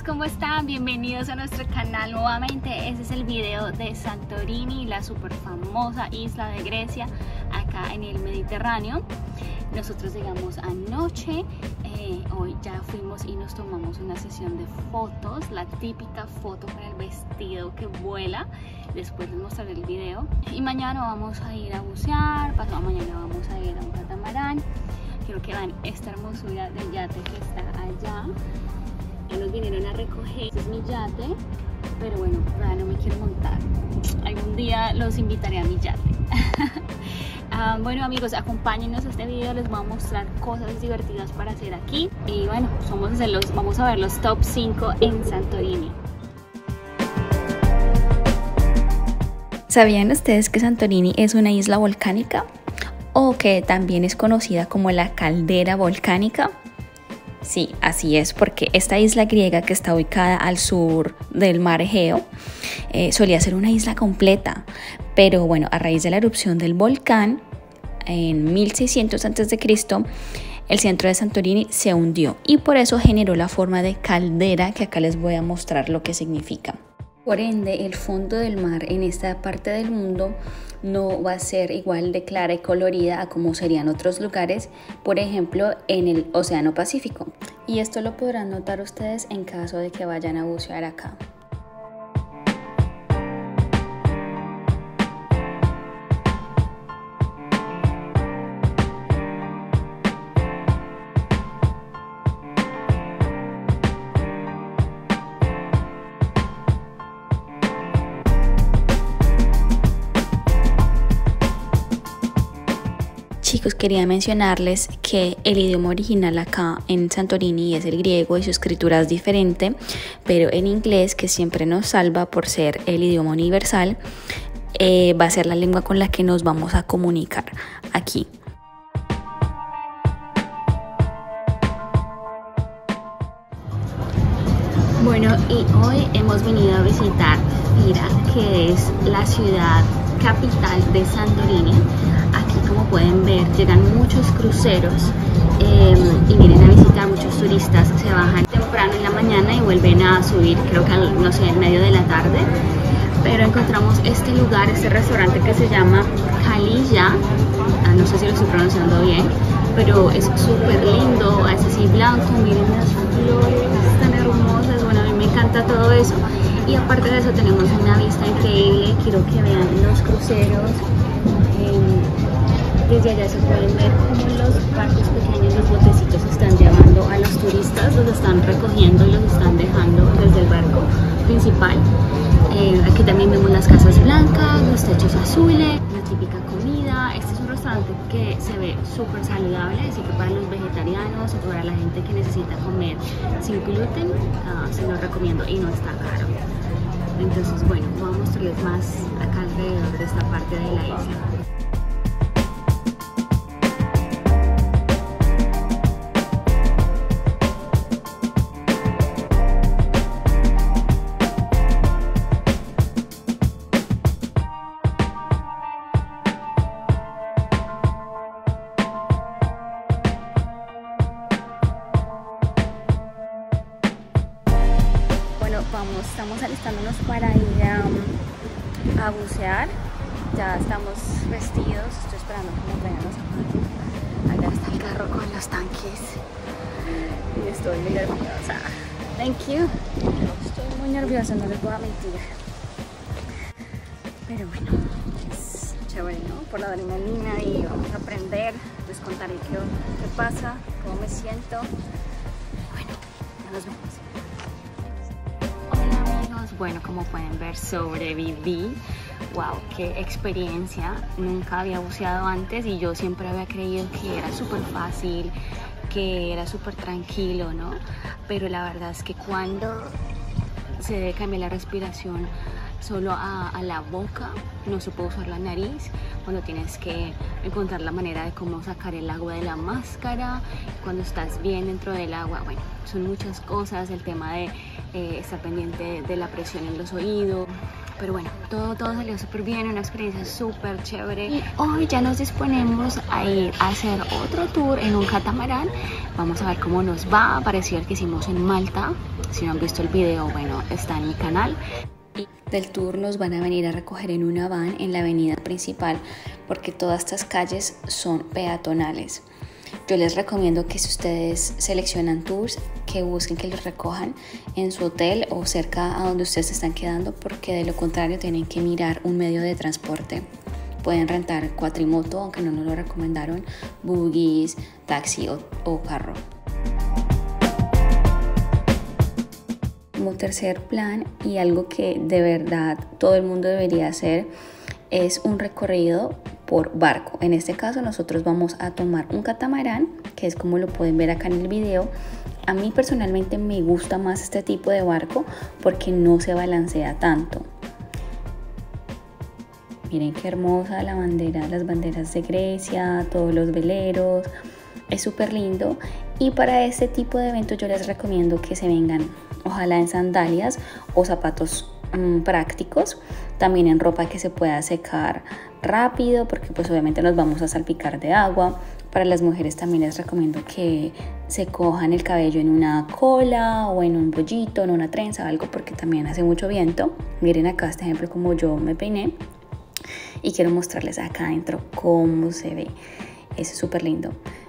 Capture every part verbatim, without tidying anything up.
amigos, ¿cómo están? Bienvenidos a nuestro canal nuevamente. Este es el video de Santorini, la super famosa isla de Grecia, acá en el Mediterráneo. Nosotros llegamos anoche, eh, hoy ya fuimos y nos tomamos una sesión de fotos, la típica foto con el vestido que vuela. Después les mostraré el video. Y mañana vamos a ir a bucear, pasado mañana vamos a ir a un catamarán. Quiero que vean esta hermosura del yate que está allá. Ya nos vinieron a recoger. Este es mi yate, pero bueno, todavía no me quiero montar. Algún día los invitaré a mi yate. uh, bueno amigos, acompáñenos a este video. Les voy a mostrar cosas divertidas para hacer aquí. Y bueno, somos los, vamos a ver los top cinco en Santorini. ¿Sabían ustedes que Santorini es una isla volcánica? O que también es conocida como la caldera volcánica. Sí, así es, porque esta isla griega que está ubicada al sur del mar Egeo eh, solía ser una isla completa, pero bueno, a raíz de la erupción del volcán en mil seiscientos antes de Cristo, el centro de Santorini se hundió y por eso generó la forma de caldera, que acá les voy a mostrar lo que significa. Por ende, el fondo del mar en esta parte del mundo no va a ser igual de clara y colorida a como serían otros lugares, por ejemplo en el Océano Pacífico. Y esto lo podrán notar ustedes en caso de que vayan a bucear acá. Chicos, quería mencionarles que el idioma original acá en Santorini es el griego y su escritura es diferente, pero en inglés, que siempre nos salva por ser el idioma universal, eh, va a ser la lengua con la que nos vamos a comunicar aquí. Bueno, y hoy hemos venido a visitar Fira, que es la ciudad capital de Santorini. Aquí, como pueden ver, llegan muchos cruceros eh, y vienen a visitar, muchos turistas se bajan temprano en la mañana y vuelven a subir, creo que no sé, en medio de la tarde. Pero encontramos este lugar, este restaurante que se llama Kalija, ah, no sé si lo estoy pronunciando bien, pero es súper lindo, es así blanco, miren las flores tan hermosas. Bueno, a mí me encanta todo eso. Y aparte de eso tenemos una vista increíble. Quiero que vean los cruceros. Eh, desde allá se pueden ver cómo los barcos pequeños, los botecitos, están llevando a los turistas, los están recogiendo y los están dejando desde el barco principal. Eh, aquí también vemos las casas blancas, los techos azules, la típica comida. Este es un restaurante que se ve súper saludable, así que para los vegetarianos o para la gente que necesita comer sin gluten, uh, se lo recomiendo y no está caro. Entonces, bueno, voy a mostrarles más acá alrededor de esta parte de la isla. Vamos, estamos alistándonos para ir a, a bucear. Ya estamos vestidos. Estoy esperando que me traigan los zapatos. Allá está el carro con los tanques y estoy muy nerviosa. Thank you. Estoy muy nerviosa, no les voy a mentir. Pero bueno, es chévere, ¿no? Por la adrenalina, y vamos a aprender. Les contaré qué, qué pasa, cómo me siento. Bueno, ya nos vemos. Bueno, como pueden ver, sobreviví. Wow, qué experiencia. Nunca había buceado antes y yo siempre había creído que era súper fácil, que era súper tranquilo, ¿no? Pero la verdad es que cuando se debe cambiar la respiración solo a, a la boca, no se puede usar la nariz, cuando tienes que encontrar la manera de cómo sacar el agua de la máscara, cuando estás bien dentro del agua. Bueno, son muchas cosas, el tema de eh, estar pendiente de la presión en los oídos, pero bueno, todo, todo salió súper bien, una experiencia súper chévere. Y hoy ya nos disponemos a ir a hacer otro tour en un catamarán. Vamos a ver cómo nos va, parecido al que hicimos en Malta. Si no han visto el video, bueno, está en mi canal. Del tour nos van a venir a recoger en una van en la avenida principal porque todas estas calles son peatonales. Yo les recomiendo que si ustedes seleccionan tours, que busquen que los recojan en su hotel o cerca a donde ustedes se están quedando, porque de lo contrario tienen que mirar un medio de transporte. Pueden rentar cuatrimoto, aunque no nos lo recomendaron, buggies, taxi o, o carro. Como tercer plan, y algo que de verdad todo el mundo debería hacer, es un recorrido por barco. En este caso nosotros vamos a tomar un catamarán, que es como lo pueden ver acá en el video. A mí personalmente me gusta más este tipo de barco porque no se balancea tanto. Miren qué hermosa la bandera, las banderas de Grecia, todos los veleros, es súper lindo. Y para este tipo de eventos yo les recomiendo que se vengan ojalá en sandalias o zapatos mmm, prácticos, también en ropa que se pueda secar rápido, porque pues obviamente nos vamos a salpicar de agua. Para las mujeres también les recomiendo que se cojan el cabello en una cola o en un bollito, en una trenza o algo, porque también hace mucho viento. Miren acá este ejemplo como yo me peiné, y quiero mostrarles acá adentro cómo se ve. Es súper lindo.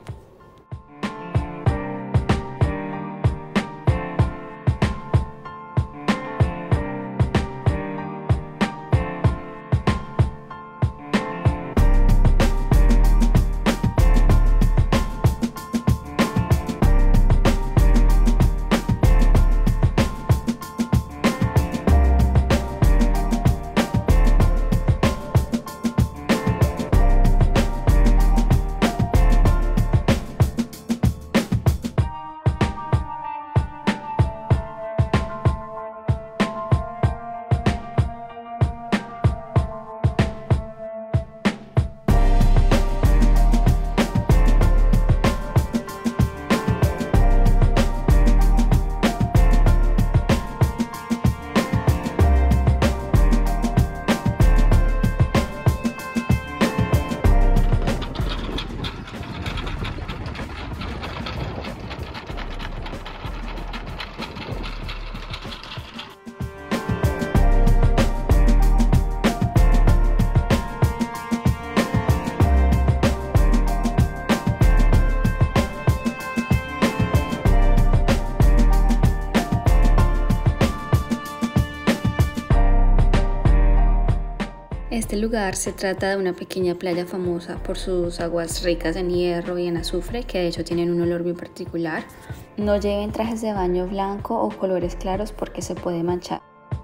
Este lugar se trata de una pequeña playa famosa por sus aguas ricas en hierro y en azufre, que de hecho tienen un olor bien particular. No lleven trajes de baño blanco o colores claros porque se puede manchar.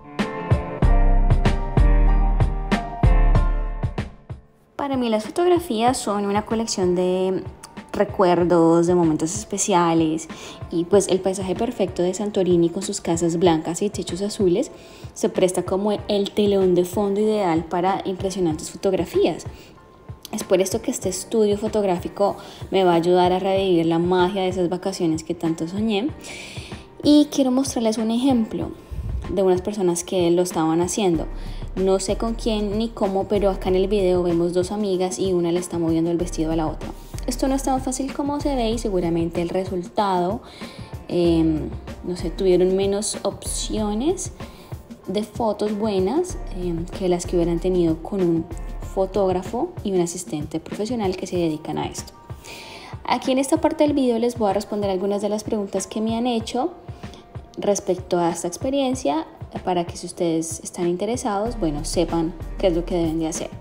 Para mí las fotografías son una colección de recuerdos, de momentos especiales, y pues el paisaje perfecto de Santorini con sus casas blancas y techos azules se presta como el telón de fondo ideal para impresionantes fotografías. Es por esto que este estudio fotográfico me va a ayudar a revivir la magia de esas vacaciones que tanto soñé, y quiero mostrarles un ejemplo de unas personas que lo estaban haciendo. No sé con quién ni cómo, pero acá en el video vemos dos amigas y una le está moviendo el vestido a la otra. Esto no es tan fácil como se ve y seguramente el resultado, eh, no sé, tuvieron menos opciones de fotos buenas eh, que las que hubieran tenido con un fotógrafo y un asistente profesional que se dedican a esto. Aquí en esta parte del video les voy a responder algunas de las preguntas que me han hecho respecto a esta experiencia, para que si ustedes están interesados, bueno, sepan qué es lo que deben de hacer.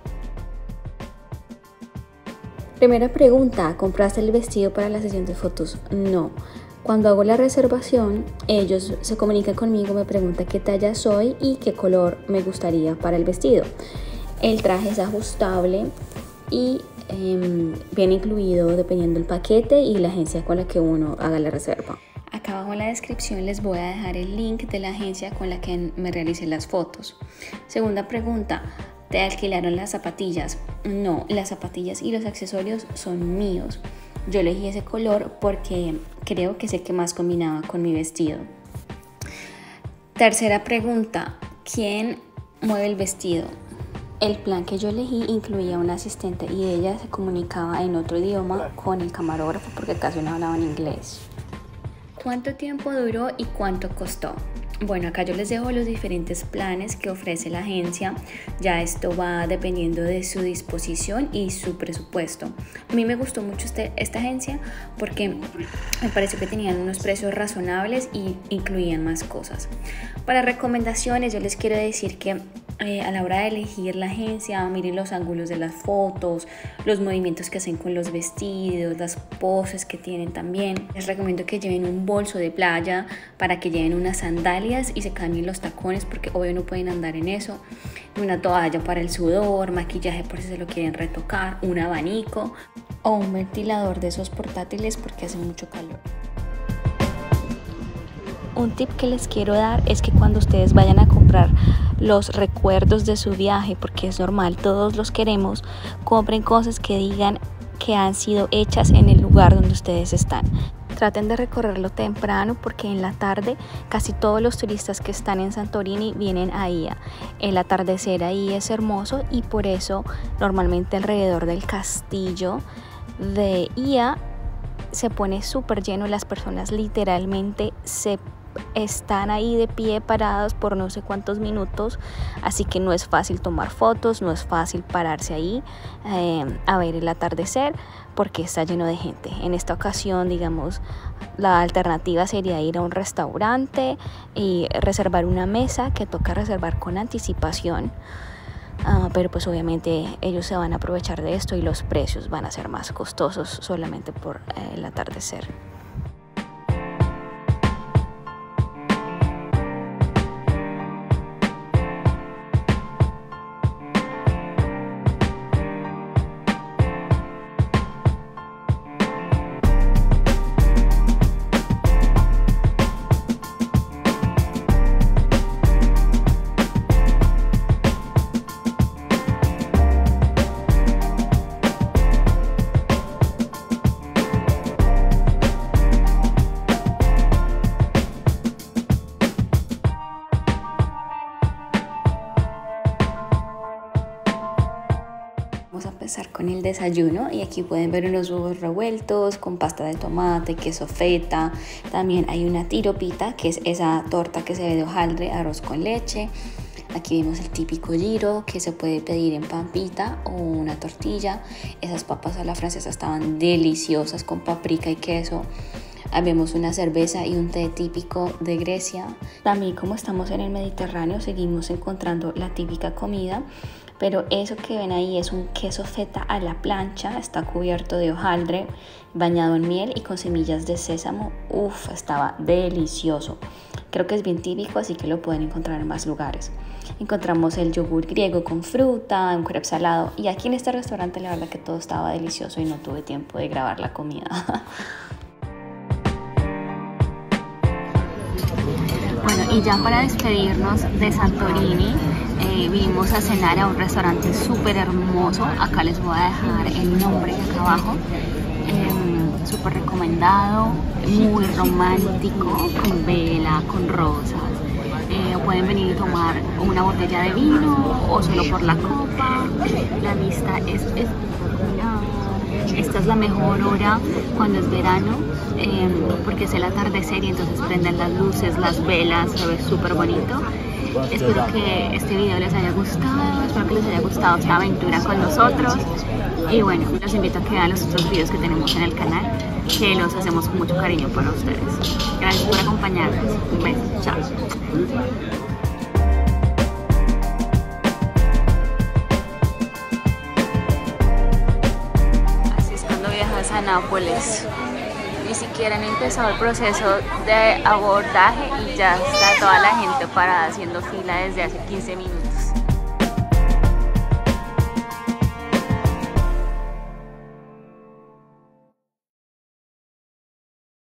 Primera pregunta, ¿compraste el vestido para la sesión de fotos? No. Cuando hago la reservación, ellos se comunican conmigo, me preguntan qué talla soy y qué color me gustaría para el vestido. El traje es ajustable y eh, viene incluido dependiendo del paquete y la agencia con la que uno haga la reserva. Acá abajo en la descripción les voy a dejar el link de la agencia con la que me realicé las fotos. Segunda pregunta, ¿te alquilaron las zapatillas? No, las zapatillas y los accesorios son míos. Yo elegí ese color porque creo que es el que más combinaba con mi vestido. Tercera pregunta, ¿quién mueve el vestido. El plan que yo elegí incluía una asistente y ella se comunicaba en otro idioma con el camarógrafo porque casi no hablaban inglés. ¿Cuánto tiempo duró y cuánto costó? Bueno, acá yo les dejo los diferentes planes que ofrece la agencia. Ya esto va dependiendo de su disposición y su presupuesto. A mí me gustó mucho este, esta agencia porque me pareció que tenían unos precios razonables y incluían más cosas. Para recomendaciones yo les quiero decir que Eh, a la hora de elegir la agencia, miren los ángulos de las fotos, los movimientos que hacen con los vestidos, las poses que tienen también. Les recomiendo que lleven un bolso de playa para que lleven unas sandalias y se cambien los tacones porque obvio no pueden andar en eso. Una toalla para el sudor, maquillaje por si se lo quieren retocar, un abanico o un ventilador de esos portátiles porque hace mucho calor. Un tip que les quiero dar es que cuando ustedes vayan a comprar los recuerdos de su viaje, porque es normal, todos los queremos, compren cosas que digan que han sido hechas en el lugar donde ustedes están. Traten de recorrerlo temprano porque en la tarde casi todos los turistas que están en Santorini vienen a Ia. El atardecer ahí es hermoso y por eso normalmente alrededor del castillo de Ia se pone súper lleno. Las personas literalmente se están ahí de pie parados por no sé cuántos minutos, así que no es fácil tomar fotos, no es fácil pararse ahí eh, a ver el atardecer porque está lleno de gente. En esta ocasión, digamos, la alternativa sería ir a un restaurante y reservar una mesa que toca reservar con anticipación. Uh, pero pues obviamente ellos se van a aprovechar de esto y los precios van a ser más costosos solamente por eh, el atardecer. Vamos a empezar con el desayuno y aquí pueden ver unos huevos revueltos con pasta de tomate, queso feta. También hay una tiropita, que es esa torta que se ve de hojaldre, arroz con leche. Aquí vemos el típico giro que se puede pedir en pampita o una tortilla. Esas papas a la francesa estaban deliciosas con paprika y queso. Vemos una cerveza y un té típico de Grecia. También, como estamos en el Mediterráneo, seguimos encontrando la típica comida, pero eso que ven ahí es un queso feta a la plancha. Está cubierto de hojaldre, bañado en miel y con semillas de sésamo. Uf, estaba delicioso. Creo que es bien típico, así que lo pueden encontrar en más lugares. Encontramos el yogur griego con fruta, un crepe salado, y aquí en este restaurante la verdad que todo estaba delicioso y no tuve tiempo de grabar la comida. Bueno, y ya para despedirnos de Santorini, eh, vinimos a cenar a un restaurante súper hermoso. Acá les voy a dejar el nombre acá abajo. Eh, súper recomendado, muy romántico, con vela, con rosas. Eh, pueden venir y tomar una botella de vino o solo por la copa. La vista es espectacular. Esta es la mejor hora cuando es verano, eh, porque es el atardecer y entonces prenden las luces, las velas, se ve súper bonito. Espero que este video les haya gustado, espero que les haya gustado esta aventura con nosotros. Y bueno, los invito a que vean los otros videos que tenemos en el canal, que los hacemos con mucho cariño para ustedes. Gracias por acompañarnos. Un beso. Chao. A Nápoles. Ni siquiera han empezado el proceso de abordaje y ya está toda la gente parada haciendo fila desde hace quince minutos.